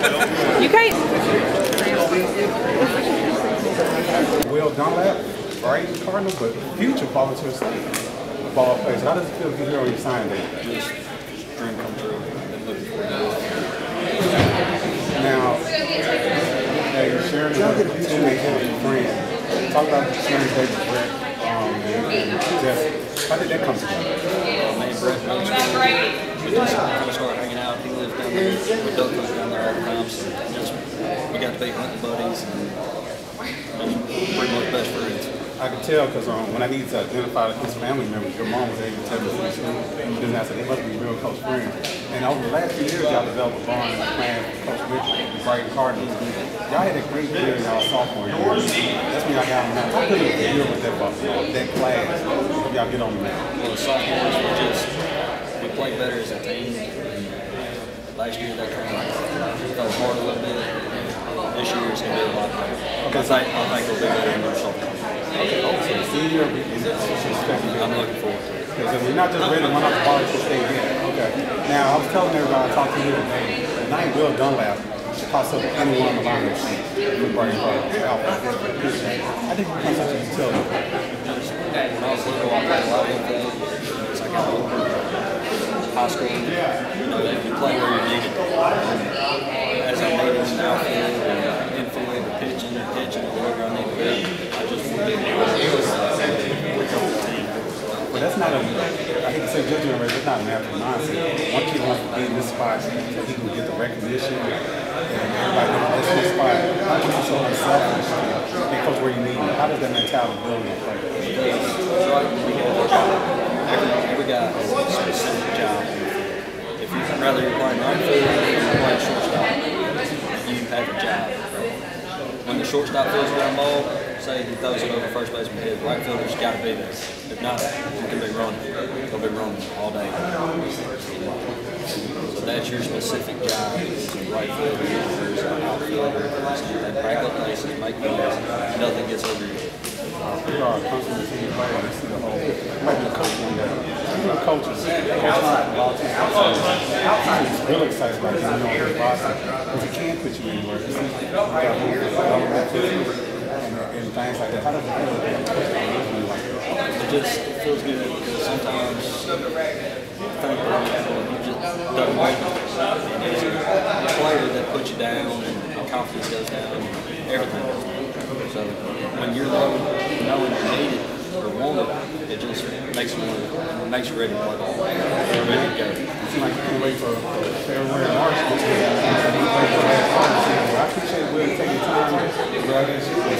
You can't. Wilkins and Dunlap, Brighton Cardinal, but future volunteer state ball players. How does it feel to be here on your sign day? Just dream come true. Been looking forward to this. Now, you're sharing a teammate with your friend. Talk about sharing Brett and Jeff. How did that come together? Me and Brett, we just kind of started hanging out. He lives down there. We duck hunt down there all the time. So we got to be hunting buddies and pretty much best friends. I could tell because when I needed to identify his family members, your mom was able to tell me who and I said, they must be real close friends. And over the last few years, y'all developed a bond and a plan with Coach Wick and Brighton Cardinal. Y'all had a great year in y'all sophomore year. That's when y'all got on the map. How good of a year was that class? Hope y'all get on the map. Well, the sophomores we played better as a team. Last year, that kind of fell apart a little bit. This year is going to be a lot better. I think we'll be better in our sophomore. Okay, so the senior is expecting. I'm looking forward to it. Because we're not just ready to run off the ball to stay in. Okay. Now, I was telling everybody I talked to you today, tonight Will Dunlap should toss up anyone on the lineup sheet with Brighton High. I think it becomes such a utility. When I was little, I played a lot of football. As I got older, high school, you play where you need it. As I made it in the outfield, infield, pitching, or wherever I need to be, I just want to be able to team. Well, that's not a, I hate to say judgment, but it's not a natural mindset. One kid wants to be in this spot so he can get the recognition and everybody knows that's his spot. How can you show unselfish and coach where you need him? How does that mentality build in a player? Every guy has a specific job. If you'd rather you're playing outfield or you're playing shortstop, you have a job. When the shortstop fields around the ball, say he throws it over first baseman's head, right fielder's got to be there. If not, you can be running. They'll be running all day. So that's your specific job. Right fielder, outfielder, they break up bases, make plays. Nothing gets over you. We are a constantly team player. We see the whole. Might be a coach one day. Speaking of coaches, Coach Mike, he's really excited about getting on his roster because he can't put you anywhere. You see, you got here, and things like that. How does it feel to be like that? It just feels good because sometimes you think you just don't wait. And it's a player that puts you down and confidence goes down and everything goes down. So when you're low, knowing you're needed or wanted, it just makes you ready to play ball. You're ready to go. It seems like you can't wait for February and March. I appreciate Will taking time to go out there.